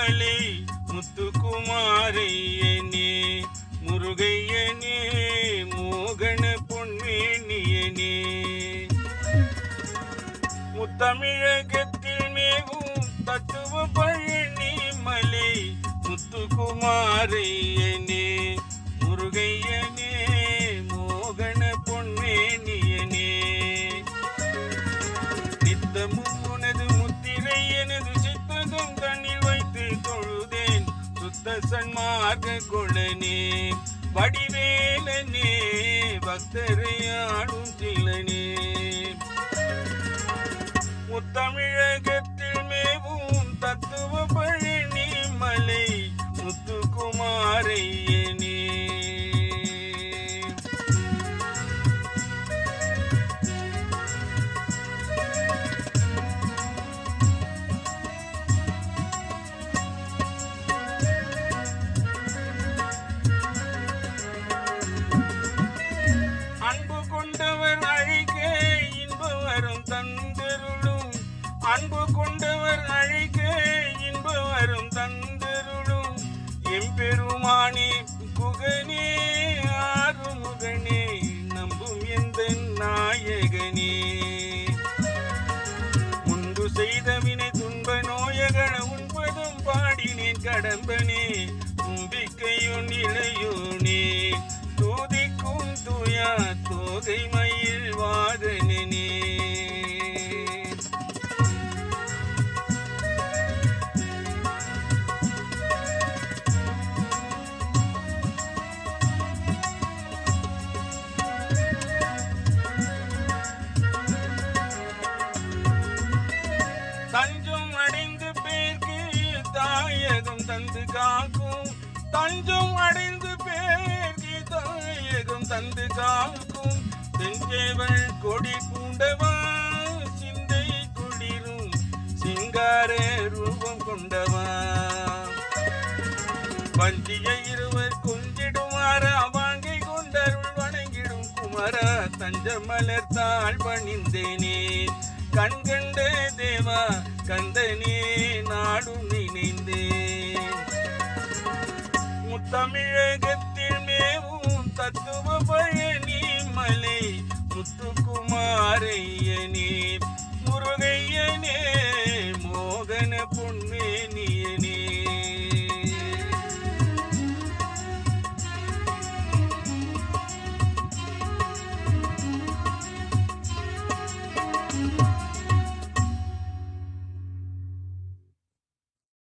மலை முத்துக்குமாரையனே முருகையனே மோகன பொன்மேனியனே முத்தமிழகத்தில் மேவும் தத்துவ பழனி மலை முத்துக்குமாரையனே முருகையனே மோகன பொன்மேனியனே நித்தமும் உனது முத்திரை எனது சித்ததும் தண்ணில் வைத்து தொழுதேன் சுத்த சன்மார்க்க கொள்ளனே வடிவேலனே பக்தரையாடும் சிலனே முத்தமிழகத்தில் மேவும் தத்துவ பழனி மலை முத்துக்குமாரையனே அன்பு கொண்டவர் அழைக்க இன்பம் வரும் தந்தருளும் அன்பு கொண்டவர் அழைக்க இன்பம் வரும் தந்தருளும் எம்பெருமானே குகனே ஆறுமுகனே நம்பும் எந்த நாயகனே முன்பு செய்த வினை துன்ப நோயகன உண்பதும் பாடினேன் கடம்பனே தும்பிக்கையும் இளையோனே தூதிக்கும் துயா தோகை மயில் வாகனே தஞ்சம் அடைந்து பேர்க்கு தாயகம் தந்து காக்கும் தஞ்சம் அடைந்து பேர்க்கு தாயகம் தந்து காக்கும் செஞ்சேவள் கொடி பூண்டவா சிந்தை குளிரும் சிங்கார ரூபம் கொண்டவா பஞ்சிய இருவர் கொஞ்சிடுமாறா வாங்கி கொண்டருள் வணங்கிடும் குமரா தஞ்ச மலர்த்தாள் பணிந்தேனே கண்கண்ட தேவா கந்தனே நாடும் நினைந்தேன் முத்தமிழகத்தில் மேவும் தத்துவ பழனி மலை